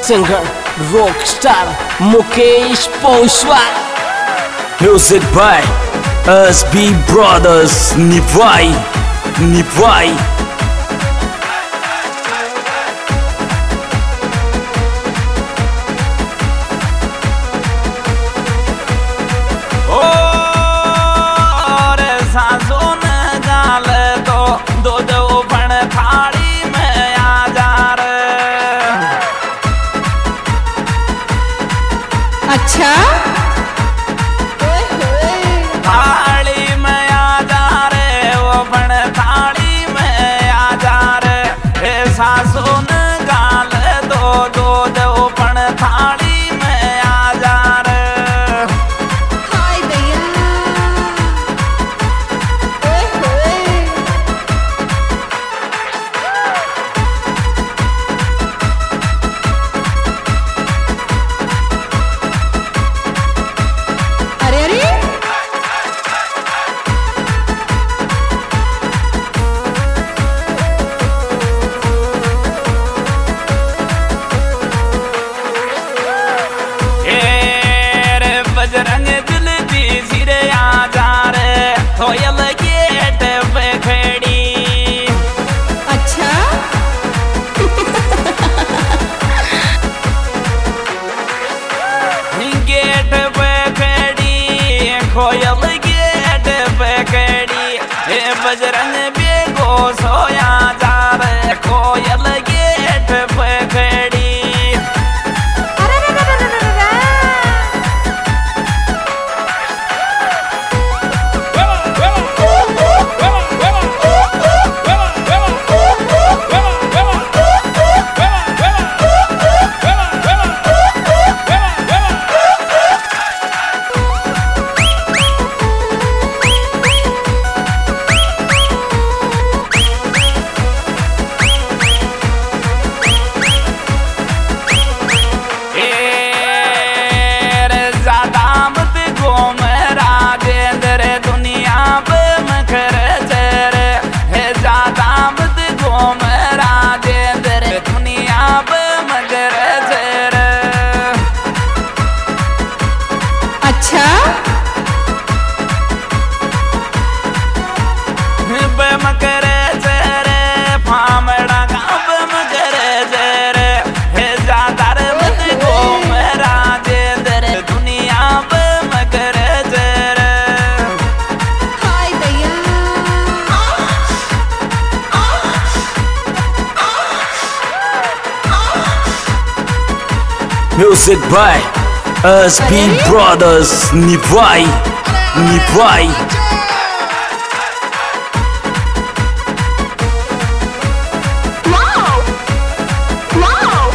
singer, rock star Mukesh Poshwal. Music by SB Brothers. Nivai. अच्छा थाली में आ जा रे, वो बन थाली में आ जा रे, ऐसा सुन गाल दो दो दो बन थाली में आ जा रे। हाय भैया अरे अरे बजरंग दिल दी सिरे आ जा रे, कोयल गेट पे खड़ी। अच्छा गेट पे खड़ी, कोयल गेट पे खड़ी, बजरंग बेगो सोया जा रे, कोयल गेट पे खड़ी। अच्छा मकरे जेरे फामड़ा गाँव मकरे जेरे, हे जादार मत गो मेरा जेरे, दुनिया पे मकरे जेरे। हाय भैया Music by SB Brothers. Nivai. Wow wow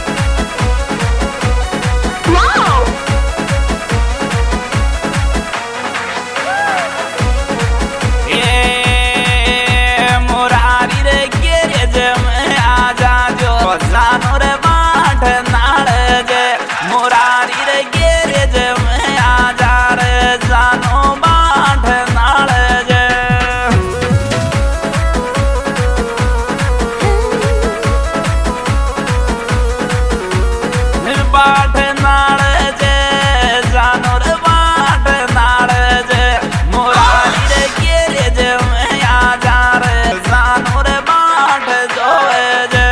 wow Murari रे गेरेज में आ जा जो, जानो रे बाट नाड़ जे, मुरारी रे गेरेज में आ जा रे, जानो बाट नाड़ जे। बाट नाड़ जे, जानो रे बाट नाड़ जे, मुरारी रे गेरेज में आ जा रे, जानो रे बाट जोए जे।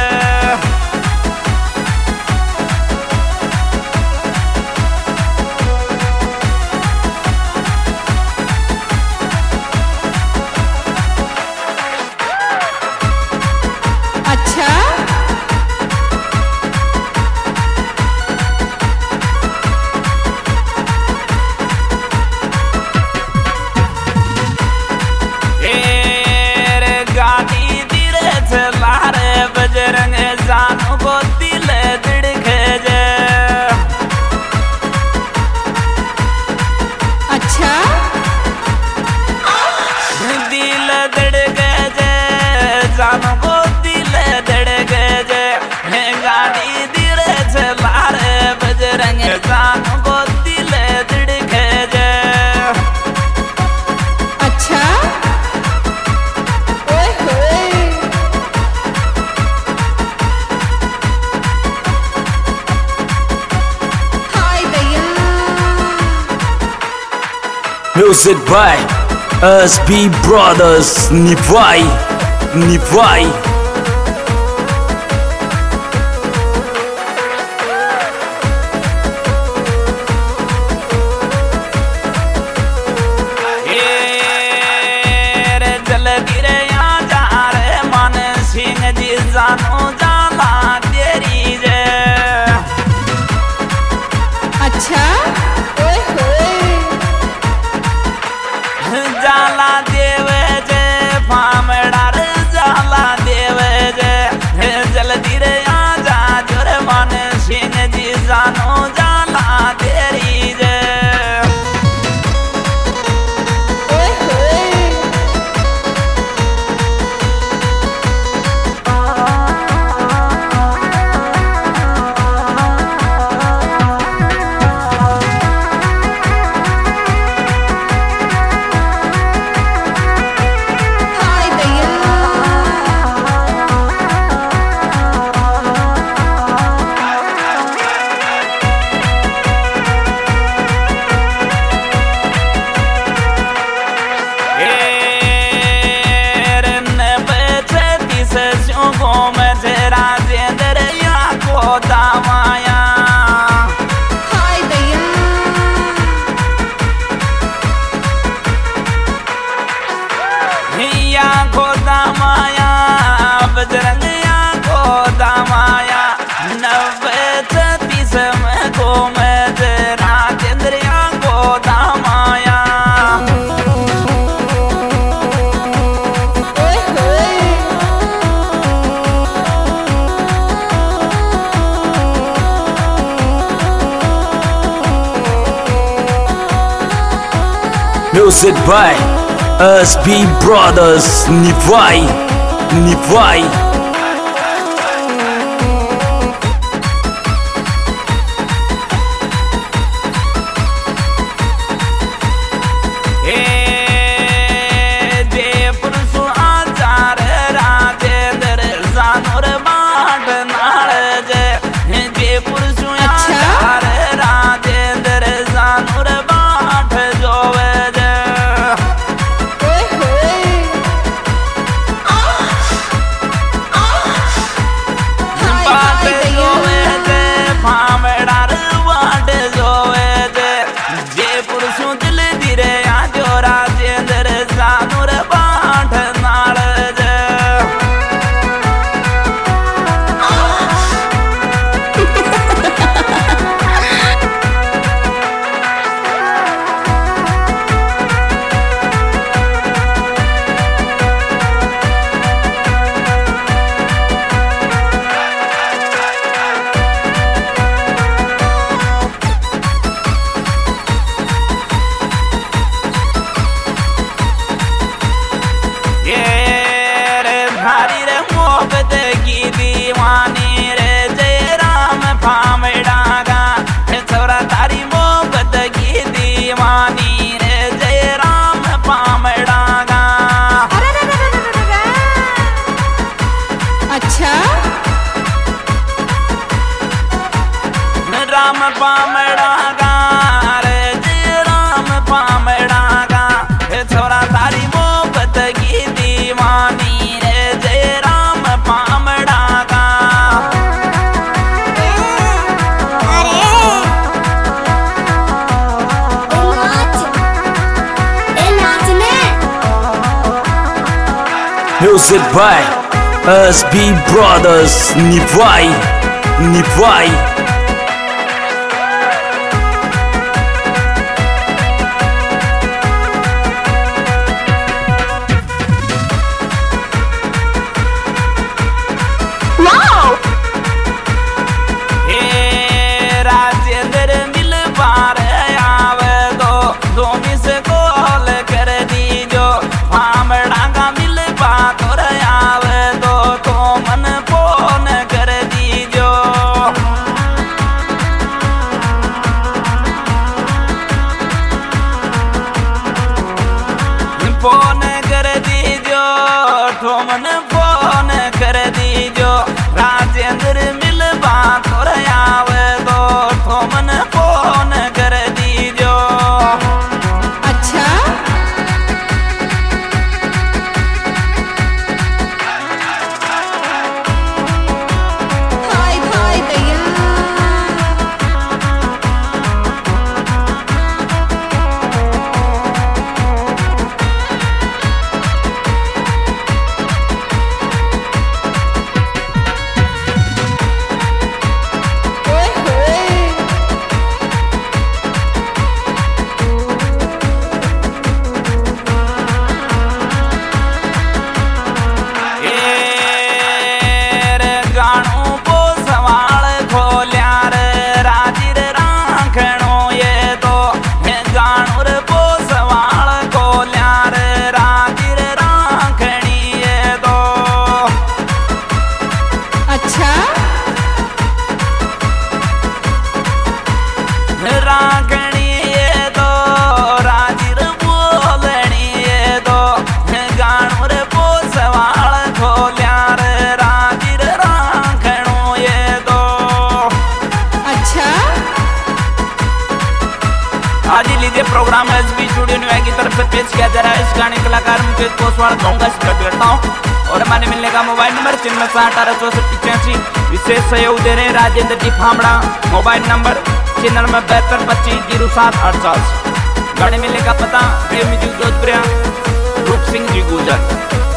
Music by SB Brothers Nivai, Nivai. अच्छा ओए होए जाला देवे जे फामड़ार जाला देवे जे जल्दी रे आजा जोर मन सिंह जी जानो जाला तेरी जे ओए होए हाय दैया हाय दैया गोदा माया बजरंगिया गोदा माया 90-36 में गो में तेरा चंद्रिया गोदा माया ओए होए Music by SB Brothers Nivai, Nivai. Jaipur सुहाचार Rajendra Janor बाट नाल जयपुर सुहाचार राजेंद्र जानोर बाट जोवे ओए होए हाय बाट हाय जोवे दैया फामड़ार बाट जोवे जयपुर सु दिल दिरे आजो राजेंद्र जानोर बाट नाल भारी रे मोहब्बत की दीवानी रे जय राम फामड़ागा छोरा तारी मोहब्बत की दीवानी रे जय राम फामड़ागा अच्छा राम फामड़ागा रे जय राम फामड़ागा छोरा तारी मोहब्बत की दीवानी रे जय राम फामड़ागा Music by SB Brothers Nivai, Nivai. Wow Rajendra मिल पार आवे दो मिस कॉल कर दीजो फामड़ागा मिल पार आवे दो तो मन फोन कर दीजो प्रोग्राम एसबी स्टूडियो न्यू की तरफ से पेश किया जा रहा है। इस गाने कलाकार मुकेश पोसवाल करता हूँ और हमारे मिलने का मोबाइल नंबर 96 विशेष सहयोग दे रहे हैं राजेंद्र जी फामड़ा। Mobile number 92 25 07 68। गाने मिलने का पता प्रेम म्यूजिक जोधपुर रूप सिंह जी गुजर।